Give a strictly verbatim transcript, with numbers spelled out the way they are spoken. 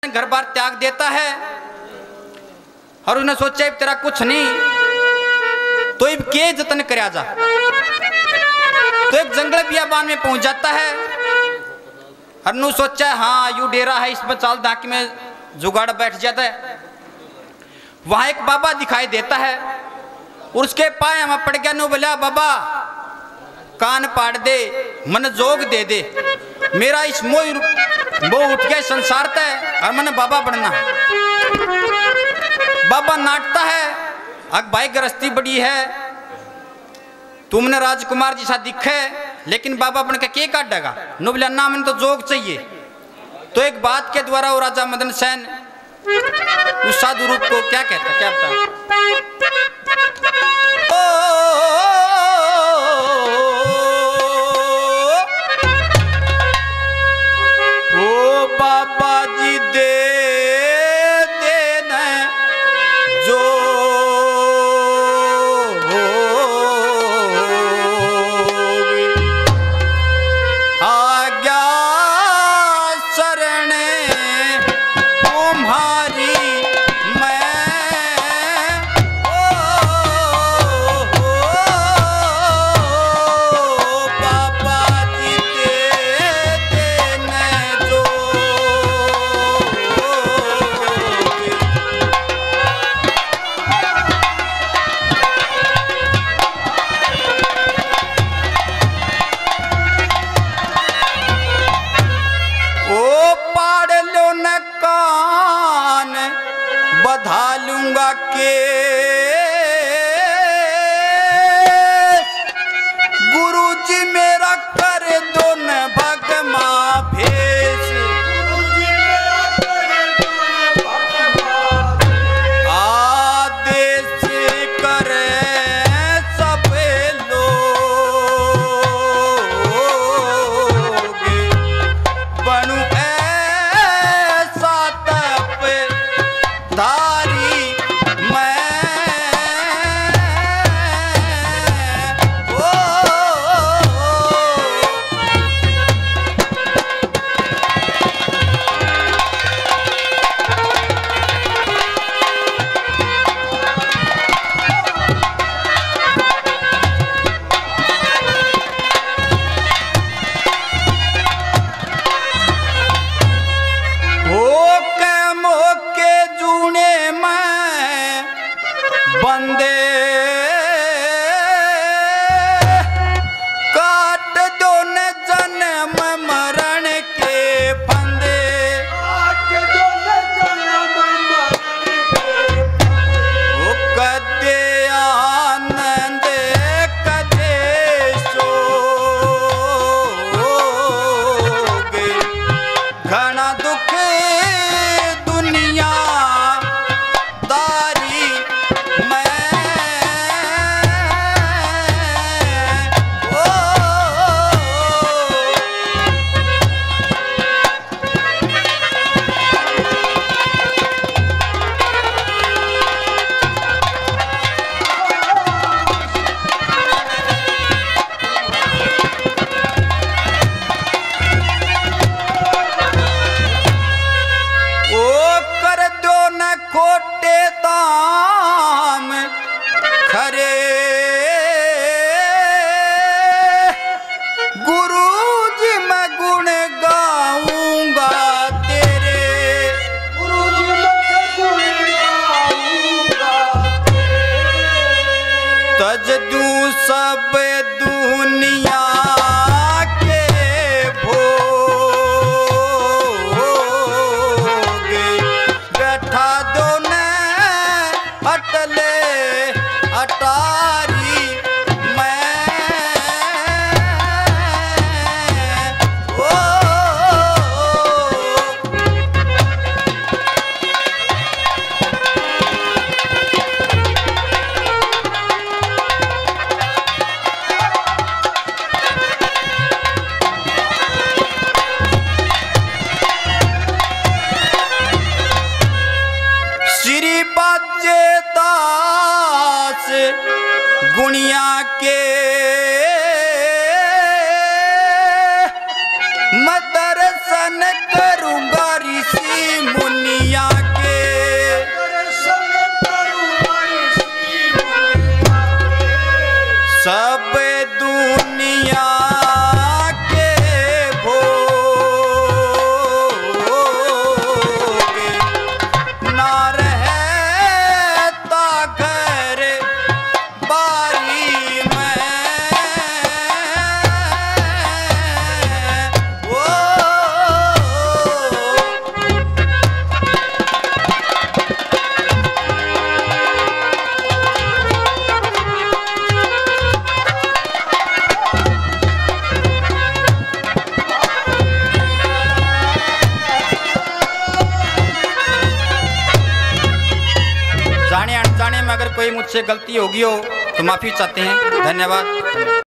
घर बार त्याग देता है और उन्हें सोचा अब तेरा कुछ नहीं तो अब के जतन कर जा। तो एक जंगल बियाबान में पहुंच जाता है और नु सोचा हाँ यू डेरा है इसमें चाल दाकी में जुगाड़ बैठ जाता है। वहां एक बाबा दिखाई देता है और उसके पाए में पड़ गया। नु बोला बाबा कान पाड़ दे मन जोग दे दे मेरा इस मोह वो उठ गया संसार तय और मैंने बाबा बनना। बाबा नाटता है अग भाई गृहस्थी बड़ी है तुमने राजकुमार जैसा दिखे लेकिन बाबा बन के के काटेगा। नु बोला ना मैंने तो जोग चाहिए। तो एक बात के द्वारा वो राजा मदन सेन उस साधु रूप को क्या कहता क्या बता ओ बाबा जी दे देना जो आज्ञा शरण तुम्हारी मैं ओ, ओ, ओ बाबा जी दे देना जो ओ पाड़ लो न कान बधा लूंगा के गुरु जी मेरा कर दो न भगमा भेष आदेश करे सब लोग बनू ऐसा तप धारी मैं ओ, होके मोके जूने मैं बंदे काट दो न जन्म मरण के फंदे ओ कदे आनंद कदे सोगे घना दुख दुनिया दारी मैं ओ, ओ कर दो न खोटे ताम खरे गुरु जी मैं गुण गाऊंगा तेरे गुरु जी मैं गुण गाऊंगा तज दू सब दुनिया के भोग बैठा दो न अटले अटारी मैं ओ, श्री बाजे दास गुणिया के मैं दर्शन करूंगा ऋषि मुनि कोई मुझसे गलती होगी हो तो माफ़ी चाहते हैं। धन्यवाद।